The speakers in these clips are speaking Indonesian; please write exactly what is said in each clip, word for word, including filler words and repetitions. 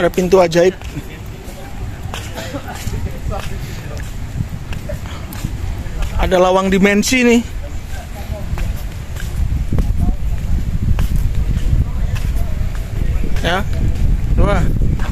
Ada pintu ajaib. Ada lawang dimensi nih. Ya, dua.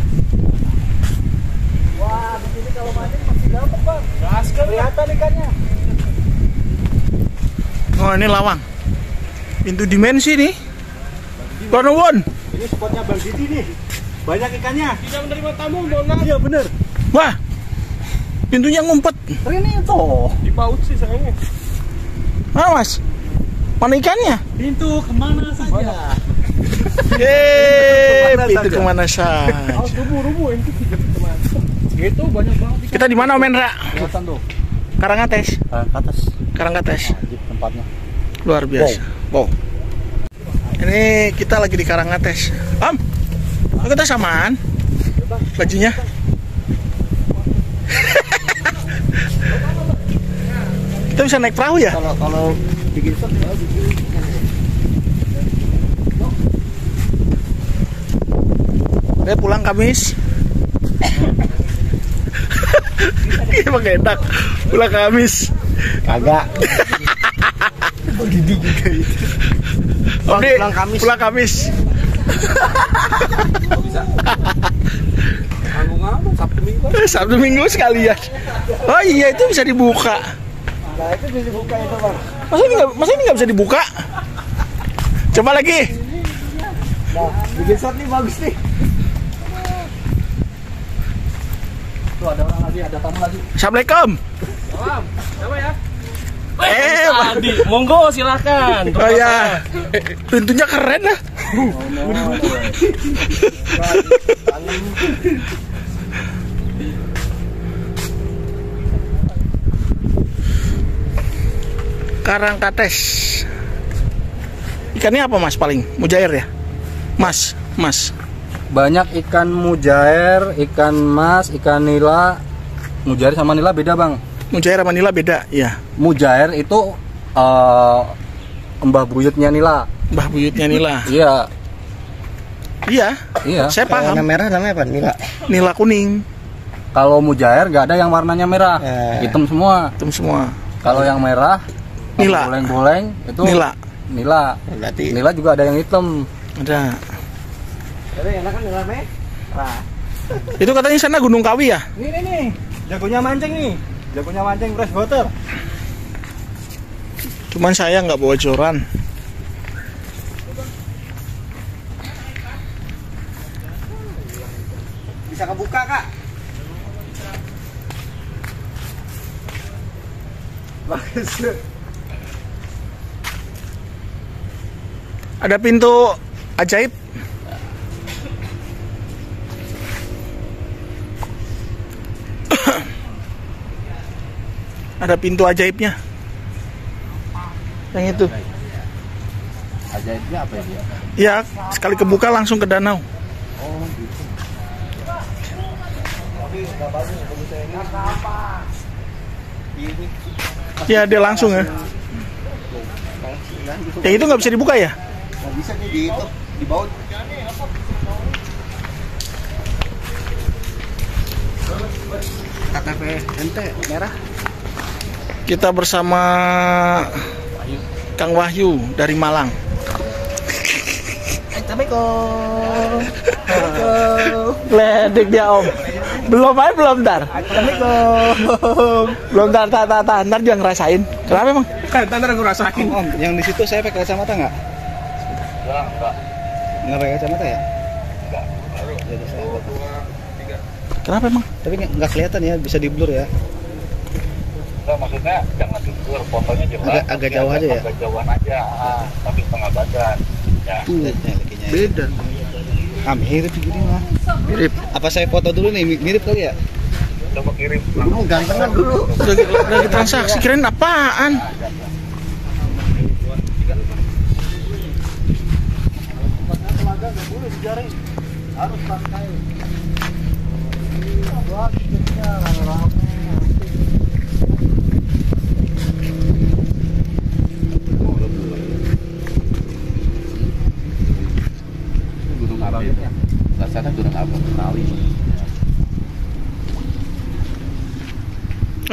Wah, di sini kalau mancing masih dapat, Bang. Gas kan kelihatan ikannya. Oh, ini lawang. Pintu dimensi nih. Konon. Ini spotnya Bang Didi nih. Banyak ikannya. Tidak menerima tamu, Mona. Iya, bener. Wah. Pintunya ngumpet. Ini tuh. Di paut sih sayangnya. Mana, Mas? Mana ikannya? Pintu kemana saja? Yeay, pintu kemana saja? Harus rubuh-rubuh itu teman. Itu banyak banget ikan. Kita di mana, Om Endra? Kelihatan tuh. Karangates. Ke atas. Karangates. Wajib tempatnya. Luar biasa. Wow. Ini kita lagi di Karangates. Om, kita samaan bajunya. Kita bisa naik perahu ya? Kalau kalau bikin shot ya bikin. Saya pulang Kamis. Emang enak pulang Kamis. Kagak. Begini juga itu. Om Di, pulang Kamis. Pulang Kamis. Oh, bisa. Ngomong-ngomong Sabtu Minggu. Sabtu Minggu sekalian. Oh iya, itu bisa dibuka. Nah, itu bisa dibuka itu, Bang. Masa ini nggak, masa ini nggak bisa dibuka? Coba lagi. Nah, bikin shot nih bagus nih. Tuh ada orang lagi, ada tamu lagi. Assalamualaikum. Salam, siapa ya? Eh, Adi, monggo silakan. oh ya, pintunya keren lah. Karangkates. Ikannya apa, Mas, paling? Mujair ya? Mas, Mas. Banyak ikan mujair, ikan mas, ikan nila. Mujair sama nila beda, Bang. Mujair sama nila beda, ya. Mujair itu uh, mbah buyutnya nila. Mbah buyutnya nila. Iya, Iya, iya. saya paham. Warna merah namanya apa? Nila. Nila kuning, Kalau mujair nggak ada yang warnanya merah, Eh. hitam semua. hitam semua. Kalau yang merah, Nila. boleng-boleng itu Nila. Nila. Berarti Nila juga ada yang hitam. Ada. Jadi enak kan nila merah. Itu katanya sana Gunung Kawi ya? Ini nih nih. Jagonya mancing nih. Jagonya mancing fresh water. Cuman saya nggak bawa joran. Bisa kebuka, Kak. Bagus. Ada pintu ajaib. Ada pintu ajaibnya. Yang itu. Ajaibnya apa ya dia? Ya, sekali kebuka langsung ke danau. Oh, gitu. Ya, dia langsung ya. Yang itu nggak bisa dibuka ya? Nggak bisa nih di itu, di baut. K T P ente merah. Kita bersama Kang Wahyu dari Malang. Assalamualaikum. Ledek dia, Om. Belum aja, belum ntar. Assalamualaikum. Belum ntar, ntar, ntar, ntar, ntar dia ngerasain. Kenapa emang? Ntar aku rasain. Om, yang di situ saya pakai kacamata nggak? Enggak, enggak. Nggak pakai kacamata ya? Enggak. Ya, udah saya buat. Kenapa emang? Tapi nggak nggak kelihatan ya, bisa di blur ya. Enggak, maksudnya jangan diblur, fotonya jelas. Agak- agak jauh aja ya? Agak jauhan aja, ah, tapi setengah badan. Ya. Tuh, lakinya. Beda. Ah, mirip begini mah. Mirip. Apa saya foto dulu nih, mirip kali ya? Coba kirim. Oh, gantengan dulu. Udah, udah transaksi, kirain apaan? Harus pakai. Gunung apa ya? Rasanya gunung apa? Kali.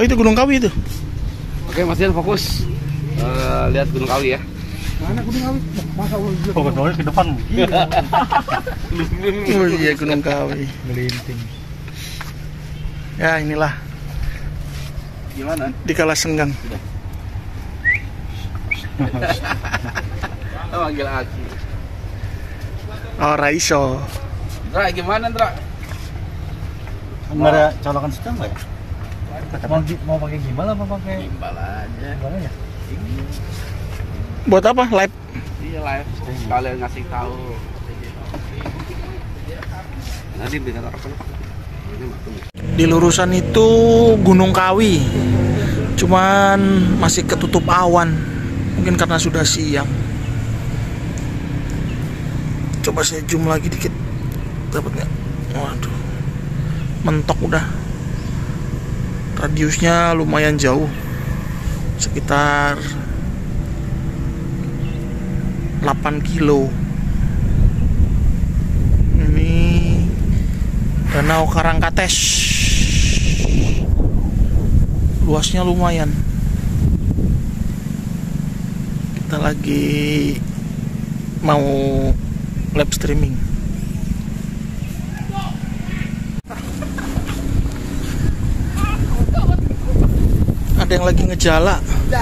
itu Gunung Kawi itu. Oke, Mas Dian fokus. Uh, lihat Gunung Kawi ya. Mana Gunung Kawi? Masa Allah Fokus ke depan. Oh iya, Gunung Kawi. melinting. Ya inilah Gimana? di kala senggang. Oh, manggil Aki. Oh Raiso. Ndra, gimana Ndra? Nggak ada colokan sedang nggak ya? Mau, mau pakai gimbal apa pakai? Gimbal aja. Gimbal aja. Buat apa? Live. Iya live. Kalian ngasih tahu. Nanti dengar apa Pak? Ini maklum. Di lurusan itu Gunung Kawi. Cuman masih ketutup awan. Mungkin karena sudah siang. Coba saya zoom lagi dikit. Dapat nggak? Waduh. Mentok udah. Radiusnya lumayan jauh. Sekitar delapan kilo. Ini Danau Karangkates. Luasnya lumayan. Kita lagi mau live streaming. Ada yang lagi ngejala.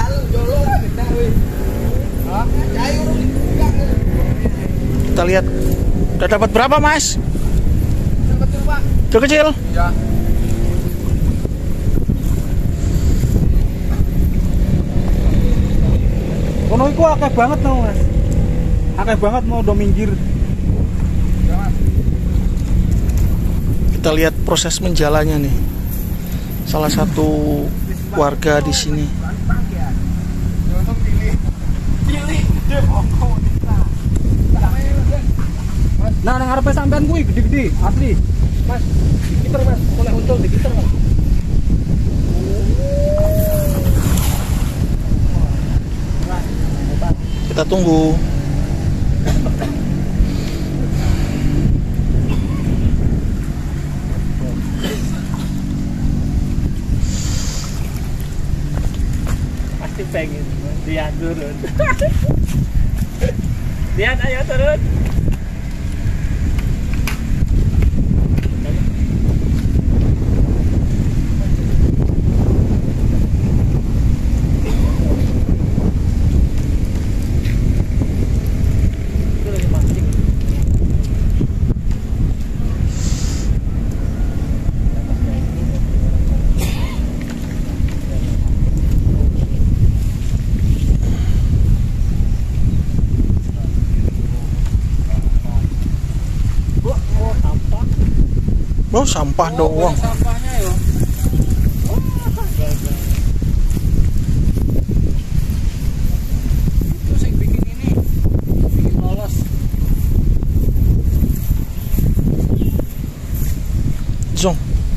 Kita lihat. Udah dapat berapa, Mas? Itu kecil. Ya. Kono iku akeh banget tau Mas. Akeh banget mau do minggir. Kita lihat proses menjalanya nih. Salah satu warga di sini. Nah, nang ngarepe sampean kuwi gede-gede, asli. Mas, dikiter Mas, oleh untung dikiter Mas. Kita tunggu. Pasti pengen. Dian turun. Dian ayo turun. Oh, sampah doang. Sampahnya ya. Itu sing bikin ini. Bikin lolos. Zong.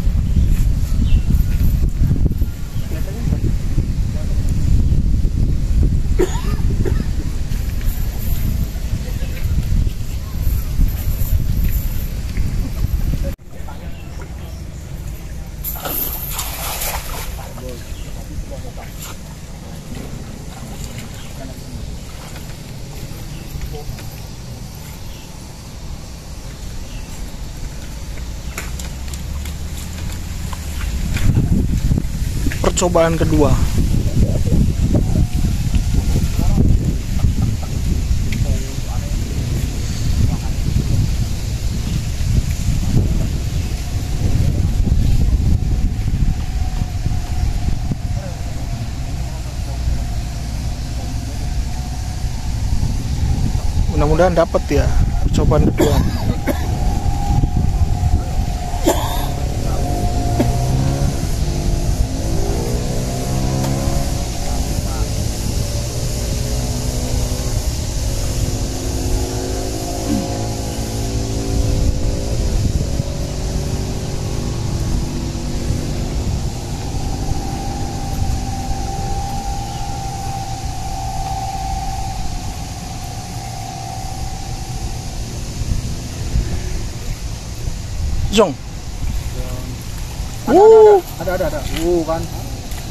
Percobaan kedua. Mudah-mudahan dapat ya percobaan kedua. Zong. Ada, ada, ada, ada, ada, ada. Uh, kan.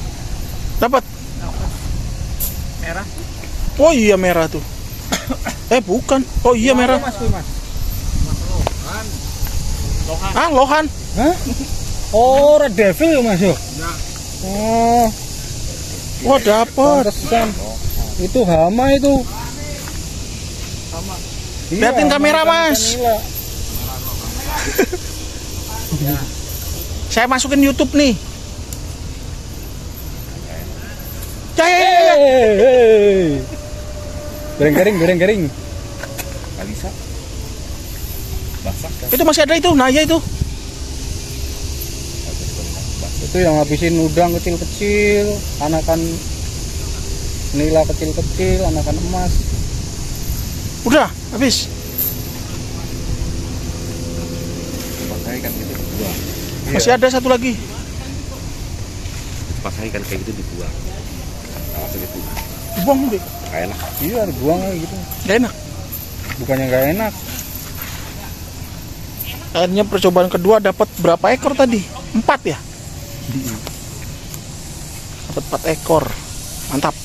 Dapat. Merah. Oh iya merah tuh. Eh bukan. Oh iya merah. Mas, kuy, mas. Ah lohan. Hah? Oh, red devil ya mas yo. Oh, Wah dapat. pantesan. Itu hama itu. Hama. Liatin kamera, Mas. Saya masukin YouTube nih. Ya, ya, ya, ya. Goreng-goreng, goreng-goreng. Nggak bisa. Basah kan? Itu masih ada itu, nah ya itu. Itu yang habisin udang kecil-kecil, anakan nila kecil-kecil, anakan emas. Udah, habis. Pas saya kan gitu dibuang. Masih ada satu lagi. Pas saya kan kayak gitu dibuang. Nah, segitu. Buang deh. Gak enak. Iya, dibuang aja gitu. Gak enak. Bukannya nggak enak. Akhirnya percobaan kedua dapat berapa ekor tadi? Empat ya? Dapat empat ekor. Mantap.